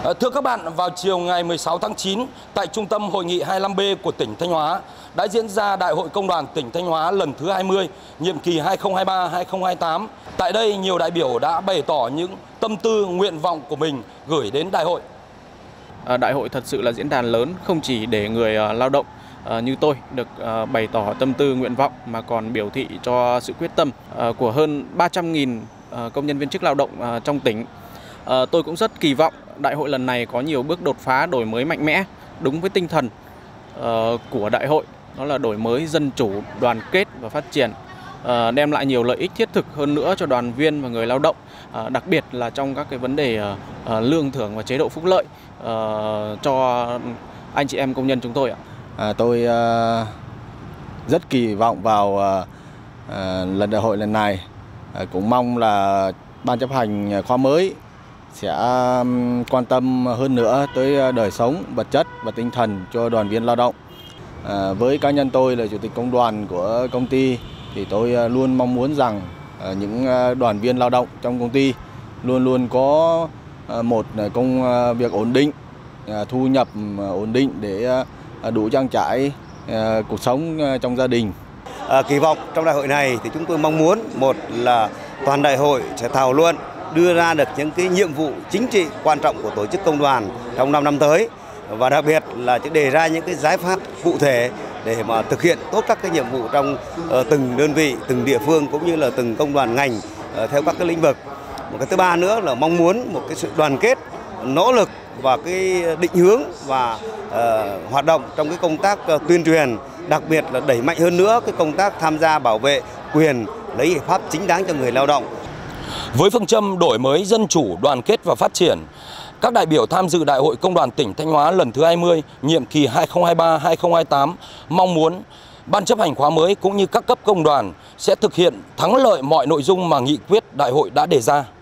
Thưa các bạn, vào chiều ngày 16 tháng 9, tại Trung tâm Hội nghị 25B của tỉnh Thanh Hóa đã diễn ra Đại hội Công đoàn tỉnh Thanh Hóa lần thứ 20, nhiệm kỳ 2023-2028. Tại đây, nhiều đại biểu đã bày tỏ những tâm tư, nguyện vọng của mình gửi đến đại hội. Đại hội thật sự là diễn đàn lớn, không chỉ để người lao động như tôi được bày tỏ tâm tư, nguyện vọng, mà còn biểu thị cho sự quyết tâm của hơn 300.000 công nhân viên chức lao động trong tỉnh. Tôi cũng rất kỳ vọng đại hội lần này có nhiều bước đột phá, đổi mới mạnh mẽ, đúng với tinh thần của đại hội, đó là đổi mới dân chủ, đoàn kết và phát triển, đem lại nhiều lợi ích thiết thực hơn nữa cho đoàn viên và người lao động, đặc biệt là trong các cái vấn đề lương thưởng và chế độ phúc lợi cho anh chị em công nhân chúng tôi ạ. Tôi rất kỳ vọng vào lần đại hội lần này, cũng mong là ban chấp hành khóa mới sẽ quan tâm hơn nữa tới đời sống vật chất và tinh thần cho đoàn viên lao động. Với cá nhân tôi là chủ tịch công đoàn của công ty thì tôi luôn mong muốn rằng những đoàn viên lao động trong công ty luôn luôn có một công việc ổn định, thu nhập ổn định để đủ trang trải cuộc sống trong gia đình. Kỳ vọng trong đại hội này thì chúng tôi mong muốn, một là toàn đại hội sẽ thảo luận đưa ra được những cái nhiệm vụ chính trị quan trọng của tổ chức công đoàn trong 5 năm tới, và đặc biệt là đề ra những cái giải pháp cụ thể để mà thực hiện tốt các cái nhiệm vụ trong từng đơn vị, từng địa phương cũng như là từng công đoàn ngành theo các cái lĩnh vực. Một cái thứ ba nữa là mong muốn một cái sự đoàn kết, nỗ lực và cái định hướng và hoạt động trong cái công tác tuyên truyền, đặc biệt là đẩy mạnh hơn nữa cái công tác tham gia bảo vệ quyền lợi ích hợp pháp chính đáng cho người lao động. Với phương châm đổi mới dân chủ, đoàn kết và phát triển, các đại biểu tham dự Đại hội Công đoàn tỉnh Thanh Hóa lần thứ 20, nhiệm kỳ 2023-2028 mong muốn Ban chấp hành khóa mới cũng như các cấp công đoàn sẽ thực hiện thắng lợi mọi nội dung mà nghị quyết đại hội đã đề ra.